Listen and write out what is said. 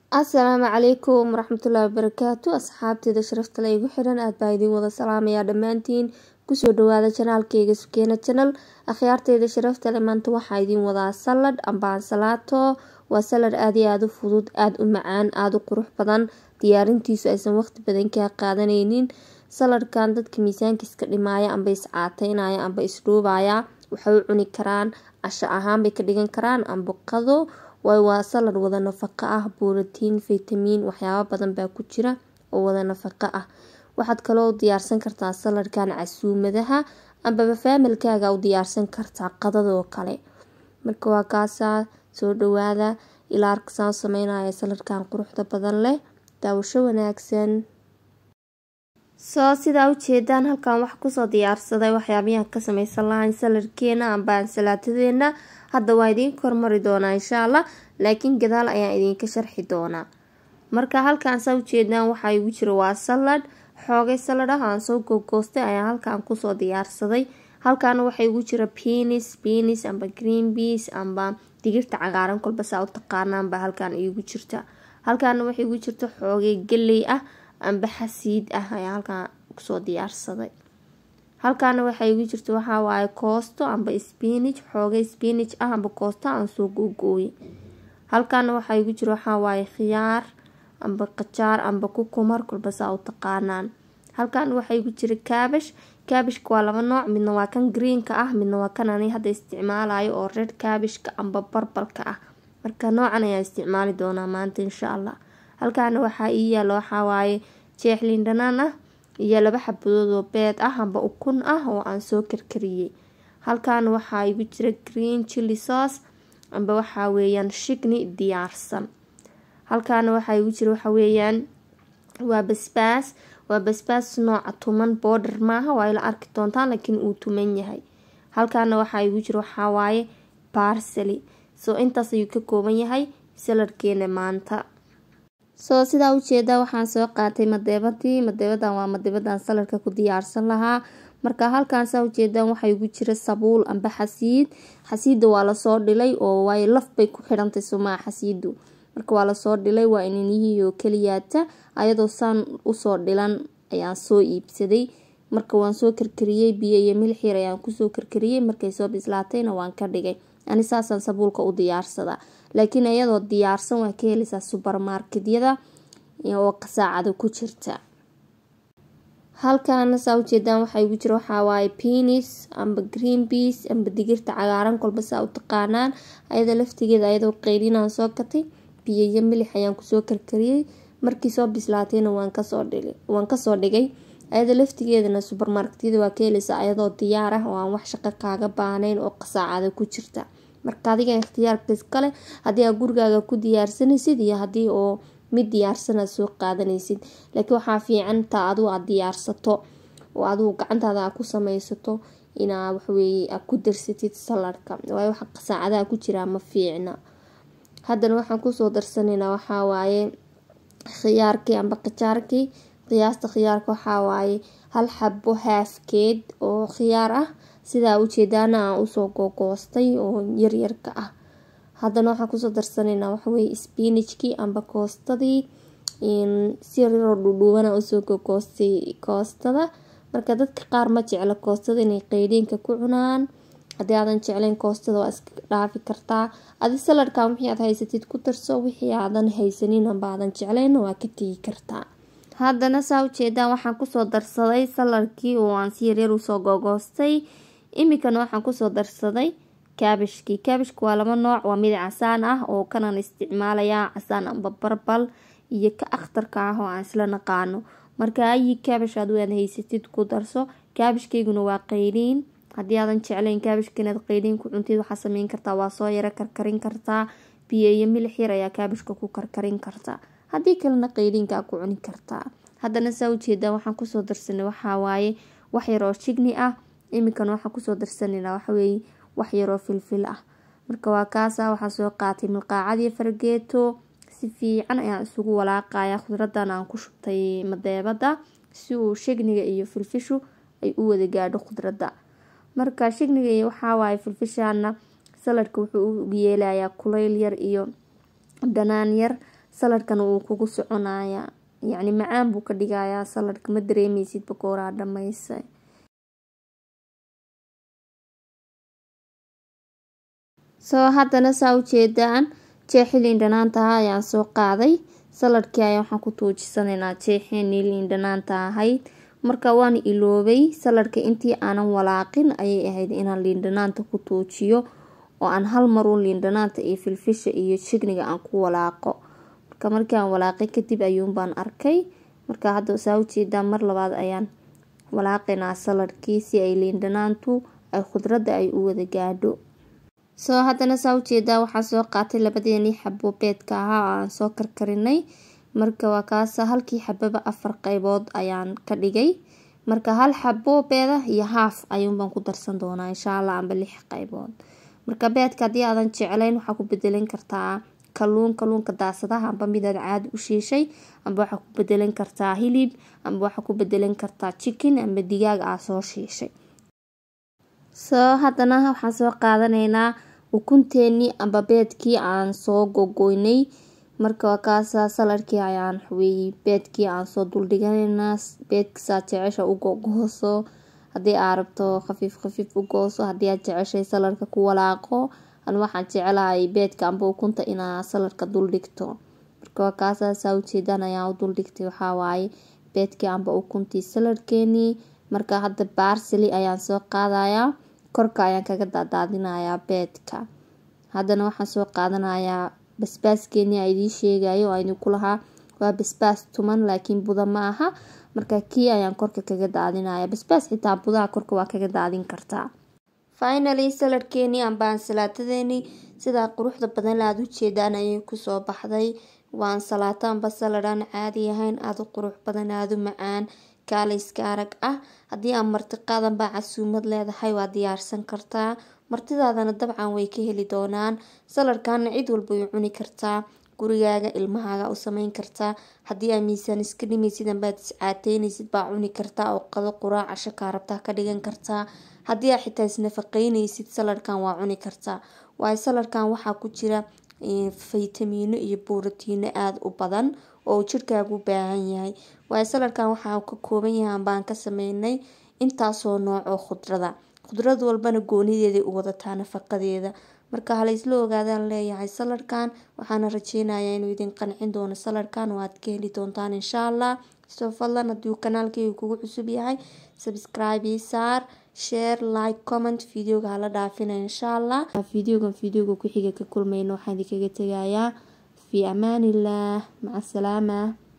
السلام عليكم ورحمة الله وبركاته أصحابتي شرفت لي وحرن أتبايدين وذا سلام يا دمانتين كسو دوادا جنال كيغا سكينة جنال أخيارتي شرفت لي مانتو وحايدين وذا سلد أمبان سلاتو وسلد آدو فضود معان قروح بدن ديارنتيسو أيسان وقت بدن كا قادنينين سلد كان دادك ميسان كيسك لمايا أمبا إسعاتينايا أمبا إسلوبايا وحاو عني كران عشا أهان بكدقان كران أمبو قضو waa salad wada nafaqo ah borotiin fitamiin waxyaabo badan baa ku jira oo wada nafaqo ah waxaad kaloo diyaarsan kartaa saladkan casuumadaha amba familkaaga u diyaarsan kartaa qadadoo kale marka waa kaasa soo dhawaada ilaa arksan sameynaya saladkan quruxda badan leh daawasho wanaagsan sida u jeedaan halkan wax ku soo diyaarsaday waxyaabaha ka samaysan lahayn saladkeena amba salaatadeena hadda waa idin kormari doonaa insha Allah laakiin gadaal ayaan idinka sharxi doonaa marka halkan soo jeedaan waxa igu jira waa salad xoogay salad ah aan soo gogoostay ayaan halkan ku soo diyaarsaday halkan waxa igu jira beans amba green beans amba digirta cagaaran kolba saa u taqaanaan ba halkan igu jirta halkan waxa igu jirta xoogay galey ah amba xasiid ah ayaan halkan ku soo diyaarsaday halkan waxa igu jirta waxa waaye koosto amba spinach xoogay spinach ah amba koosto aan soo googooyay halkan waxa igu jira waxa waaye khiyaar amba qajaar amba kukumar kulba saa u taqaanaan halkan waxa igu jira cabbage waa laba nooc midna waa kan green ka ah midna waa kan aan hadda isticmaalayo oo red cabbage ka amba purple ka ah marka noocan ayaa isticmaali doonaa maanta insha Allah halkan waxa ii yaalo waxa waaye jeex liin dhanaan ah iyo laba xabadood oo beed ah amba ukun ah oo aan soo karkariyay halkan waxa igu jira green chili sauce amba waxa weeyaan shikni diyaarsan halkan waxa igu jira waxa weeyaan waa basbaas nooca tuman border maaha waa ila arki doontaan laakiin uu tuman yahay halkan waxa igu jira waxa waaye parsley intaas ayuu ka kooban yahay saladkeena maanta sidaa u jeeda waxaan soo qaatay madeebadan waa madeebadan saladka ku diyaarsan lahaa marka halkan soo jeedaan waxa igu jira sabuul amba xasiida waa la soo dhilay oo way laf bay ku xirantay suma xasiidu marka waa la soo dhilay waa inaniyo kaliyaata ayadoo saan u soo dhilan ayaan soo iibsaday marka waan soo karkariyay biyo iyo milix yar ayaan ku soo karkariyay markay soo bislaatayna waan ka dhigay ani saasan sabuulka u diyaarsada laakiin ayadoo diyaarsan waa ka helaysaa supermarketyada oo qasaacada ku jirta halkan soo jeedaan waxa igu jira waxa waaye beans amba green beans amba digirta cagaaran kolba saa u taqaanaan ayada laftigeeda ayadoo qeydinaan soo katay biyo iyo milix ayaan ku soo karkariyay markii soo bislaatayna waan ka soo dhigay ayada laftigeedana supermarketyada waa ka helaysaa ayadoo diyaar ah oo aan wax shaqo kaaga baanayn oo qasaacada ku jirta marka adiga ikhtiyaarkiis kale hadii aad gurigaaga ku diyaarsanaysid iyo hadii oo mid diyaarsan soo qaadanaysid laakiin waxa fiican taa aad diyaarsato oo aad gacantaada ku samaysato ina wax weey aad ku darsatid saladka way wax qasaacada ku jira ma fiicna haddana waxaan ku soo darsanaynaa waxa waaye khiyaarkii amba qajaarkii qiyaasta khiyaarka waxa waaye hal xabo halfkeed oo khiyaar ah sida u jeedaan aan u soo gogoostay oo yar ka ah haddana waxaan ku soo darsanaynaa waxa weey spinachki amba koostadii si yar dhudhuubana u soo gogoostay koostada marka dadka qaar ma jecla koostada inay qeydinka ku cunaan hadii aadan jeclayn koostada waa iska dhaafi kartaa adi saladka wixii aad haysatid ku darso wixii aadan haysanin amba aadan jeclayn waa ka tagi kartaa haddana soo jeedaan waxaan ku soo darsaday saladkii oo aan si yar u soo gogoostay imikana waxaan ku soo darsaday cabbage waa laba nooc waa mid casaan ah oo kanaan isticmaalaya casaan amba purple iyo ka akhtarka ah oo aan isla naqaano marka ay cabbage aad wada haysatid ku darso cabbage-keyguna waa qeyriin hadii aadan jeclayn cabbage-kana qeyriin ku cuntid waxa sameyn kartaa waa soo yara karkarin kartaa biyo iyo milix yar ayaa cabbage-ka ku karkarin kartaa hadii kalena qeyriinka ku cuni kartaa haddana soo jeeda waxaan ku soo darsanay waxa waaye wax yar oo chigni ah imikana waxaan ku soo darsanayna waxa weey wax yar oo filfil ah marka waa kaasa waxa soo qaatay milqaacad iyo fargeeto si fiican ayaan isugu walaaqaya khudradan aan ku shubtay madeebada si uu shigniga iyo filfishu ay u wada gaadho khudrada marka shigniga waxa waaye filfishana saladka wuxuu u yeelayaa kuleyl yar iyo dhanaan yar saladkan uu kugu soconaya yacni macaan buu ka dhigayaa saladka ma dareemaysid bakooraa dhamaysay. haddana saa u jeedaan jeexii liin dhanaanta ayaan soo qaaday. saladkii ayaa waxaan ku tuujisanaynaa jeexeenii liin dhanaanta ahayd. marka waan iloobay saladka intii aanan walaaqin ayay ahayd inaan liin dhanaanta ku tuujiyo oo aan hal mar u liin dhanaanta iyo filfisha iyo jigniga aan ku walaaqo. marka markii aan walaaqay kadib ayuun baan arkay. marka hadda saa u jeedaan mar labaad ayaan walaaqaynaa saladkii si ay liin dhanaantu ay khudradda ay u wada gaadho. haddana saa u jeedaa waxaan soo qaatay labadeeni xabo beedka ahaa oo aan soo karkarinay. marka waa kaasa halkii xababa 4 qaybood ayaan ka dhigay. marka hal xabo beeda iyo haaf ayuun baan ku darsan doonaa insha Allah amba 6 qaybood. marka beedka hadii aadan jeclayn waxaa ku bedelan kartaa kalluunka daasadaha amba midaad caadi u shiishay amba waxaa ku bedelan kartaa hilib amba waxaa ku bedelan kartaa chicken amba digaag aa soo shiishay. haddana waxaan soo qaadanaynaa ukunteeni amba beedkii aan soo gogoynay. marka waa kaasa saladkii ayaan xuweeyay beedkii aan soo duldhiganaynaa. beedka saa jecesha u gogooso hadii aad rabto khafiif u gooso hadii aad jeceshay saladka ku walaaqo. aan waxaan jecelahay beedka amba ukunta inaa saladka duldhigto. marka waa kaasa saa u jeedaan ayaan u duldhigtay waxaa waaye beedkii amba ukuntii saladkeeni. marka hadda barsili ayaan soo qaadayaa korka ayaan kaga daadinayaa beedka. haddana waxaan soo qaadanayaa basbaaskeeni ay idin sheegayo oo idin ku lahaa waa basbaas tuman laakiin buda ma aha. marka kii ayaan korka kaga daadinayaa. basbaas xitaa budaha korka waa kaga daadin kartaa. finally saladkeeni amba ansalaatadeeni sida quruxda badan aad u jeedaan ayay ku soo baxday. waa ansalaato amba salad aan caadi ahayn aad u qurux badan aad u macaan kaaliska arag ah. hadii aan martiqaad amba casuumad leedahay waa diyaarsan kartaa. martidaadana dabcan way ka heli doonaan. saladkan cid walba way cuni kartaa. gurigaaga ilmahaaga u sameyn kartaa. hadii aad miisaan iska dhimaysid amba iscaateynaysid baa cuni kartaa oo qado quraac casho kaa rabtaa ka dhigan kartaa. hadii aad xitaa isnafaqeynaysid saladkan waa cuni kartaa. waayo saladkan waxaa ku jira faytamiino iyo borotiino aad u badan oo jirkaagu u baahan yahay. waayo saladkan waxaa ka kooban yahay baan ka sameynay intaasoo nooc oo khudrad walbana goonideeda u wadataa nafaqadeeda. marka hala isla ogaadaan leeyahay saladkan waxaana rajeynayaa inuu idin qancin doono saladkan oo aad ka heli doontaan insha Allah. soo fadlan haddii kanaalkayga kugu cusub yahay subscribe saar share like comment videoga hala dhaafina insha Allah. videoga ku xiga ka kulmayno waxaan idinkaga tagayaa fi amaanillah maca salaama.